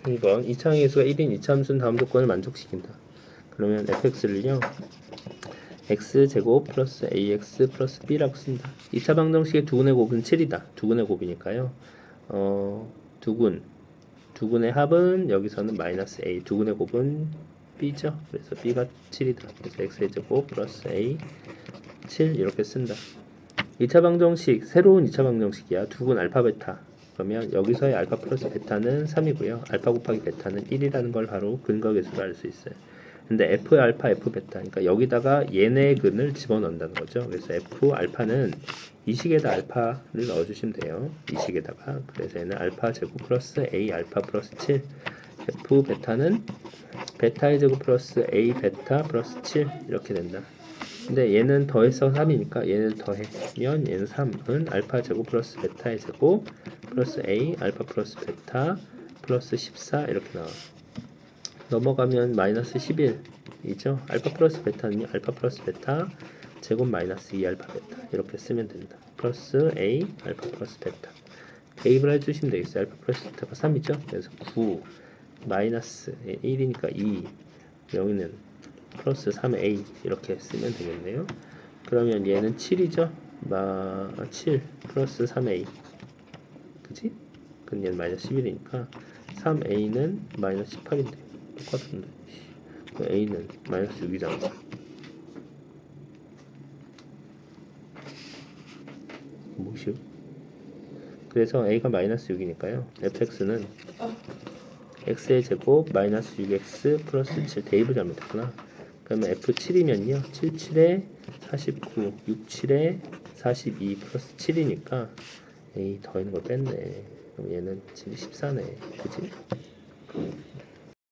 2번 2차항의 수가 1인 2차 함수는 다음 조건을 만족시킨다. 그러면 fx를요 x제곱 플러스 ax 플러스 b라고 쓴다. 2차 방정식의 두근의 곱은 7이다. 두근의 곱이니까요. 두근의 합은 여기서는 마이너스 a, 두근의 곱은 b죠. 그래서 b가 7이다. 그래서 x제곱 플러스 a 7 이렇게 쓴다. 2차 방정식, 새로운 2차 방정식이야. 두근 알파 베타. 그러면 여기서의 알파 플러스 베타는 3이고요. 알파 곱하기 베타는 1이라는 걸 바로 근거 계수로 알 수 있어요. 근데 f 알파 f 베타, 그러니까 여기다가 얘네 근을 집어넣는다는 거죠. 그래서 f 알파는 이 식에다 알파를 넣어주시면 돼요. 이 식에다가. 그래서 얘는 알파 제곱 플러스 a 알파 플러스 7. f 베타는 베타의 제곱 플러스 a 베타 플러스 7 이렇게 된다. 근데 얘는 더해서 3이니까 얘는 더하면 얘는 3은 알파 제곱 플러스 베타의 제곱 플러스 a 알파 플러스 베타 플러스 14 이렇게 나와. 넘어가면 마이너스 11이죠. 알파 플러스 베타는요. 알파 플러스 베타 제곱 마이너스 2 알파 베타 이렇게 쓰면 된다. 플러스 a 알파 플러스 베타 대입을 해주시면 되겠어요. 알파 플러스 베타가 3이죠. 그래서 9 마이너스 1이니까 2 여기는 플러스 3a 이렇게 쓰면 되겠네요. 그러면 얘는 7이죠. 7 플러스 3a 그치? 그럼 얘는 마이너스 11이니까 3a는 마이너스 18인데 똑같은데 a는 마이너스 6이잖아. 뭐시오? 그래서 a가 마이너스 6이니까요. fx는 x의 제곱 마이너스 6x 플러스 7 대입을 잘못했구나. 그러면 f7이면요 77에 49 67에 42 플러스 7이니까 a 더하는 걸 뺐네. 그럼 얘는 7이 14네. 그치?